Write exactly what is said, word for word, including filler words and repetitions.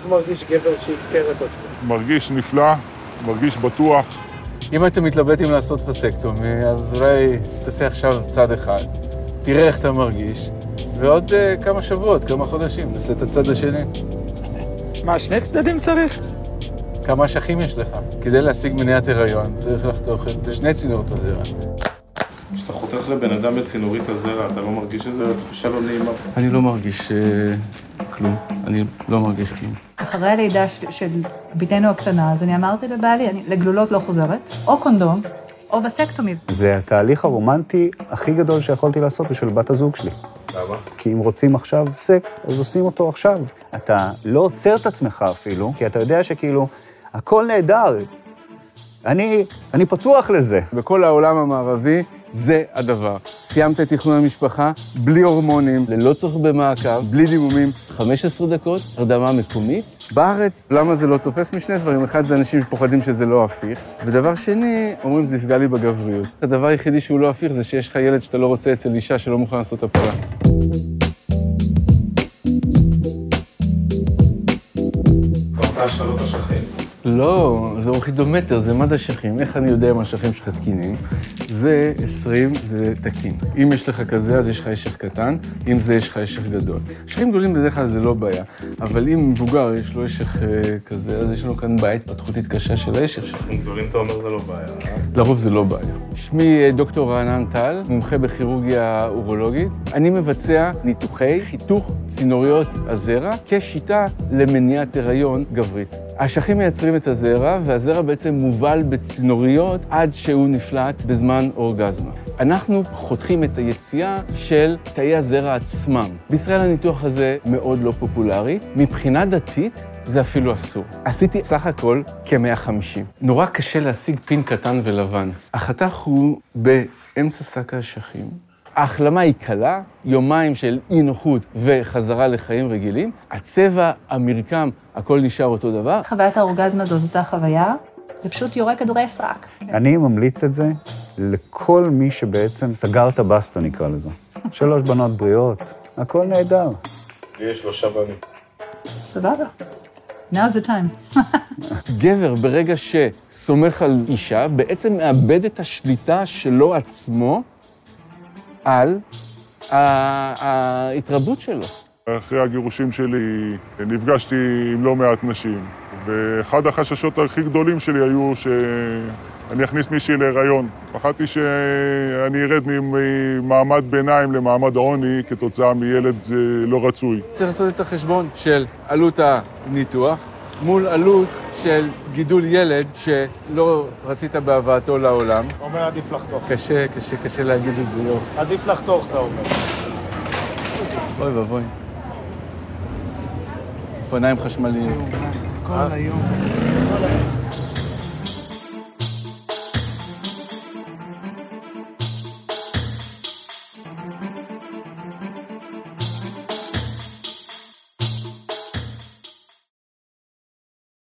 איך מרגיש גבר שהכר את עצמו? מרגיש נפלא, מרגיש בטוח. אם אתה מתלבט אם לעשות וסקטומי, אז אולי תעשה עכשיו צד אחד, תראה איך אתה מרגיש, ועוד uh, כמה שבועות, כמה חודשים, נעשה את הצד השני. מה, שני צדדים צריך? כמה אשכים יש לך? כדי להשיג מניעת הריון, צריך לחתוך את שני צינורות הזרע. כשאתה חותך לבן אדם בצינורית הזרע, אתה לא מרגיש איזה תחושה לא נעימה? אני לא מרגיש uh, כלום, אני לא מרגיש כלום. אחרי הלידה של ביתנו הקטנה, אז אני אמרתי לבעלי, אני לגלולות לא חוזרת, או קונדום, או וסקטומי. זה התהליך הרומנטי הכי גדול שיכולתי לעשות בשביל בת הזוג שלי. למה? כי אם רוצים עכשיו סקס, אז עושים אותו עכשיו. אתה לא עוצר את עצמך אפילו, כי אתה יודע שכאילו, הכל נהדר. אני, אני פתוח לזה. בכל העולם המערבי זה הדבר. סיימת את תכנון המשפחה, בלי הורמונים, ללא צורך במעקב, בלי דימומים, חמש עשרה דקות, הרדמה מקומית. בארץ, למה זה לא תופס משני דברים? אחד זה אנשים שפוחדים שזה לא הפיך, ודבר שני, אומרים זה יפגע לי בגבריות. הדבר היחידי שהוא לא הפיך זה שיש לך ילד שאתה לא רוצה אצל אישה שלא מוכן לעשות הפלה. אתה עושה השתלות אשכים? לא, זה אורחידומטר, זה מד אשכים. איך אני יודע אם האשכים שלך תקינים? זה עשרים, זה תקין. אם יש לך כזה, אז יש לך אשך קטן, אם זה יש לך אשך גדול. אשכים גדולים בדרך כלל זה לא בעיה, אבל אם מבוגר יש לו אשך כזה, אז יש לנו כאן בעיה התפתחותית קשה של האשך שלך. אשכים גדולים אתה אומר זה לא בעיה, אה? לרוב זה לא בעיה. שמי דוקטור רענן טל, מומחה בכירורגיה אורולוגית. אני מבצע ניתוחי חיתוך צינוריות הזרע כשיטה למניעת הריון גברית. האשכים מייצרים את הזרע, והזרע בעצם מובל בצינוריות עד שהוא נפלט בזמן אורגזמה. אנחנו חותכים את היציאה של תאי הזרע עצמם. בישראל הניתוח הזה מאוד לא פופולרי. מבחינה דתית זה אפילו אסור. עשיתי סך הכל כ-מאה וחמישים. נורא קשה להשיג פין קטן ולבן. החתך הוא באמצע שק האשכים. ההחלמה היא קלה, יומיים של אי נוחות וחזרה לחיים רגילים. הצבע, המרקם, הכל נשאר אותו דבר. חוויית האורגזמה זאת אותה חוויה, זה פשוט יורה כדורי סרק. אני ממליץ את זה לכל מי שבעצם סגר את הבסטה, נקרא לזה. שלוש בנות בריאות, הכל נהדר. לי יש שלושה בנים. סבבה. Now's the time. גבר, ברגע שסומך על אישה, בעצם מאבד את השליטה שלו עצמו, על ההתרבות שלו. אחרי הגירושים שלי נפגשתי עם לא מעט נשים, ואחד החששות הכי גדולים שלי היו שאני אכניס מישהי להיריון. פחדתי שאני ארד ממעמד ביניים למעמד העוני כתוצאה מילד לא רצוי. צריך לעשות את החשבון של עלות הניתוח מול עלות של גידול ילד שלא רצית בהבאתו לעולם. אתה אומר עדיף לחתוך. קשה, קשה, קשה להגיד את זה, לא. עדיף לחתוך, אתה אומר. אוי ואבוי. אופניים חשמליים. כל היום.